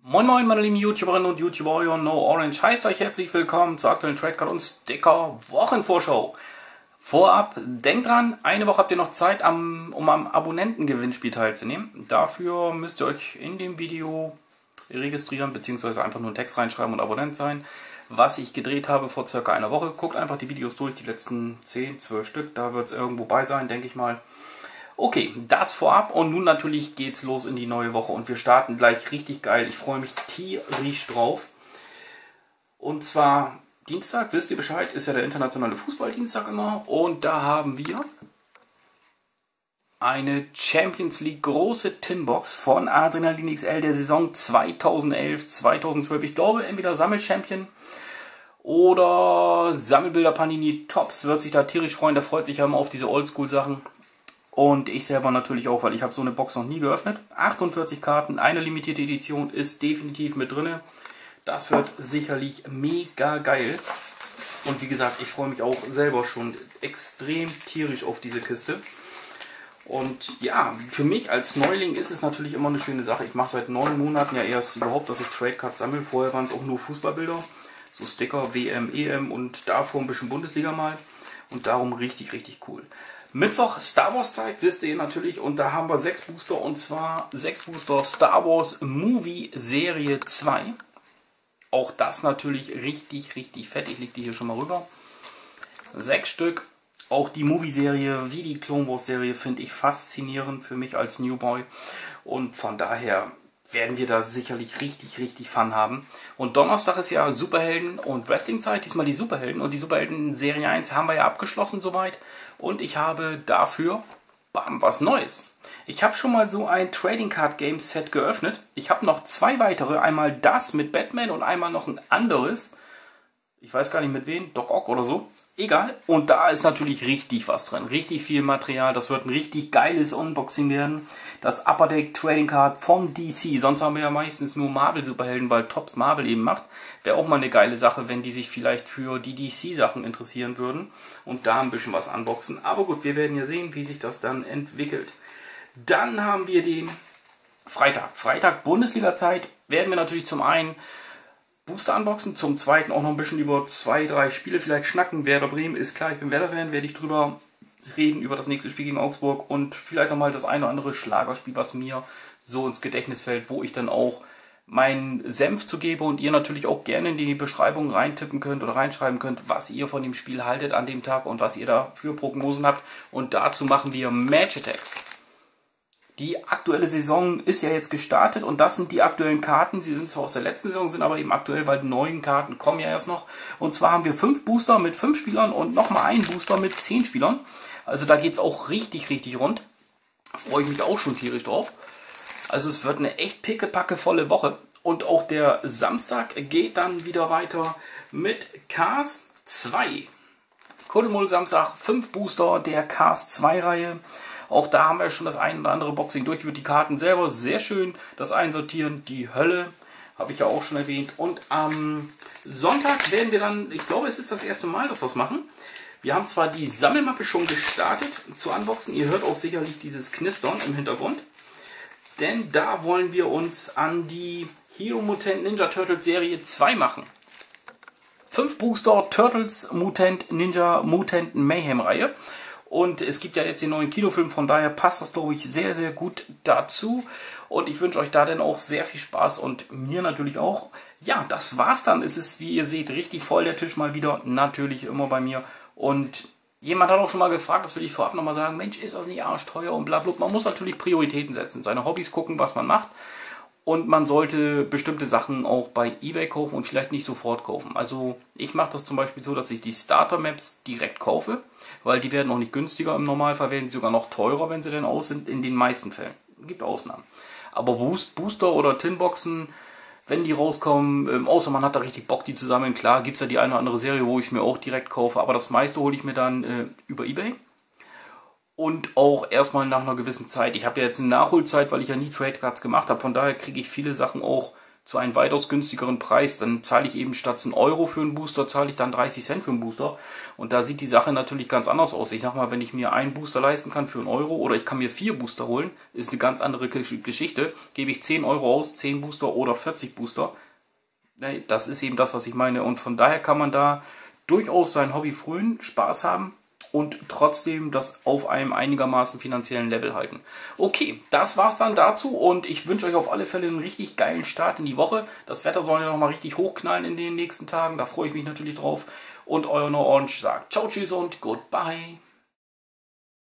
Moin Moin meine lieben YouTuberinnen und YouTuber, euer No Orange heißt euch herzlich willkommen zur aktuellen Tradecard und Sticker Wochenvorschau. Vorab, denkt dran, eine Woche habt ihr noch Zeit, um am Abonnentengewinnspiel teilzunehmen. Dafür müsst ihr euch in dem Video registrieren, beziehungsweise einfach nur einen Text reinschreiben und Abonnent sein. Was ich gedreht habe vor circa einer Woche. Guckt einfach die Videos durch, die letzten 10, 12 Stück, da wird es irgendwo bei sein, denke ich mal. Okay, das vorab und nun natürlich geht's los in die neue Woche und wir starten gleich richtig geil. Ich freue mich tierisch drauf. Und zwar Dienstag, wisst ihr Bescheid, ist ja der internationale Fußballdienstag immer. Und da haben wir eine Champions League große Tinbox von Adrenalin XL der Saison 2011-2012. Ich glaube entweder Sammelchampion oder Sammelbilder Panini Tops wird sich da tierisch freuen. Der freut sich ja immer auf diese Oldschool Sachen. Und ich selber natürlich auch, weil ich habe so eine Box noch nie geöffnet. 48 Karten, eine limitierte Edition ist definitiv mit drin. Das wird sicherlich mega geil. Und wie gesagt, ich freue mich auch selber schon extrem tierisch auf diese Kiste. Und ja, für mich als Neuling ist es natürlich immer eine schöne Sache. Ich mache seit 9 Monaten ja erst überhaupt, dass ich Tradecards sammle. Vorher waren es auch nur Fußballbilder, so Sticker, WM, EM und davor ein bisschen Bundesliga mal. Und darum richtig, richtig cool. Mittwoch Star Wars Zeit, wisst ihr natürlich, und da haben wir 6 Booster, und zwar 6 Booster Star Wars Movie Serie 2. Auch das natürlich richtig, richtig fett. Ich lege die hier schon mal rüber. 6 Stück. Auch die Movie-Serie wie die Clone Wars Serie finde ich faszinierend für mich als Newboy. Und von daher werden wir da sicherlich richtig, richtig Fun haben. Und Donnerstag ist ja Superhelden- und Wrestling-Zeit. Diesmal die Superhelden. Und die Superhelden Serie 1 haben wir ja abgeschlossen soweit. Und ich habe dafür, bam, was Neues. Ich habe schon mal so ein Trading Card Game Set geöffnet. Ich habe noch 2 weitere. Einmal das mit Batman und einmal noch ein anderes. Ich weiß gar nicht mit wem, Doc Ock oder so. Egal. Und da ist natürlich richtig was drin. Richtig viel Material. Das wird ein richtig geiles Unboxing werden. Das Upper Deck Trading Card vom DC. Sonst haben wir ja meistens nur Marvel Superhelden, weil Tops Marvel eben macht. Wäre auch mal eine geile Sache, wenn die sich vielleicht für die DC Sachen interessieren würden. Und da ein bisschen was unboxen. Aber gut, wir werden ja sehen, wie sich das dann entwickelt. Dann haben wir den Freitag. Freitag Bundesliga Zeit. Werden wir natürlich zum einen Booster unboxen, zum zweiten auch noch ein bisschen über 2, 3 Spiele vielleicht schnacken. Werder Bremen ist klar, ich bin Werder-Fan, werde ich drüber reden, über das nächste Spiel gegen Augsburg und vielleicht nochmal das eine oder andere Schlagerspiel, was mir so ins Gedächtnis fällt, wo ich dann auch meinen Senf zu gebe und ihr natürlich auch gerne in die Beschreibung reintippen könnt oder reinschreiben könnt, was ihr von dem Spiel haltet an dem Tag und was ihr da für Prognosen habt. Und dazu machen wir Match Attacks. Die aktuelle Saison ist ja jetzt gestartet und das sind die aktuellen Karten. Sie sind zwar aus der letzten Saison, sind aber eben aktuell, weil die neuen Karten kommen ja erst noch. Und zwar haben wir 5 Booster mit 5 Spielern und nochmal einen Booster mit 10 Spielern. Also da geht es auch richtig, richtig rund. Freue ich mich auch schon tierisch drauf. Also es wird eine echt pickepackevolle Woche. Und auch der Samstag geht dann wieder weiter mit Cars 2. Kuddelmuddel Samstag, 5 Booster der Cars 2 Reihe. Auch da haben wir schon das ein oder andere Boxing durchgeführt. Die Karten selber sehr schön. Das Einsortieren, die Hölle, habe ich ja auch schon erwähnt. Und am Sonntag werden wir dann, ich glaube es ist das erste Mal, dass wir es machen. Wir haben zwar die Sammelmappe schon gestartet zu unboxen. Ihr hört auch sicherlich dieses Knistern im Hintergrund. Denn da wollen wir uns an die Hero Mutant Ninja Turtles Serie 2 machen. 5 Booster Turtles Mutant Ninja Mutant Mayhem Reihe. Und es gibt ja jetzt den neuen Kinofilm, von daher passt das, glaube ich, sehr, sehr gut dazu. Und ich wünsche euch da dann auch sehr viel Spaß und mir natürlich auch. Ja, das war's dann. Es ist, wie ihr seht, richtig voll der Tisch mal wieder. Natürlich immer bei mir. Und jemand hat auch schon mal gefragt, das will ich vorab nochmal sagen, Mensch, ist das nicht arschteuer und blablabla. Man muss natürlich Prioritäten setzen, seine Hobbys gucken, was man macht. Und man sollte bestimmte Sachen auch bei eBay kaufen und vielleicht nicht sofort kaufen. Also ich mache das zum Beispiel so, dass ich die Starter-Maps direkt kaufe, weil die werden auch nicht günstiger im Normalfall, werden sie sogar noch teurer, wenn sie denn aus sind, in den meisten Fällen. Gibt Ausnahmen. Aber Booster oder Tinboxen, wenn die rauskommen, außer man hat da richtig Bock, die zu sammeln, klar, gibt es ja die eine oder andere Serie, wo ich es mir auch direkt kaufe, aber das meiste hole ich mir dann über eBay. Und auch erstmal nach einer gewissen Zeit. Ich habe ja jetzt eine Nachholzeit, weil ich ja nie Tradecards gemacht habe. Von daher kriege ich viele Sachen auch zu einem weitaus günstigeren Preis. Dann zahle ich eben statt 1 Euro für einen Booster, zahle ich dann 30 Cent für einen Booster. Und da sieht die Sache natürlich ganz anders aus. Ich sag mal, wenn ich mir einen Booster leisten kann für 1 Euro oder ich kann mir 4 Booster holen, ist eine ganz andere Geschichte. Gebe ich 10 Euro aus, 10 Booster oder 40 Booster. Das ist eben das, was ich meine. Und von daher kann man da durchaus sein Hobby frönen, Spaß haben und trotzdem das auf einem einigermaßen finanziellen Level halten. Okay, das war's dann dazu und ich wünsche euch auf alle Fälle einen richtig geilen Start in die Woche. Das Wetter soll ja nochmal richtig hochknallen in den nächsten Tagen, da freue ich mich natürlich drauf. Und euer No Orange sagt ciao, tschüss und goodbye.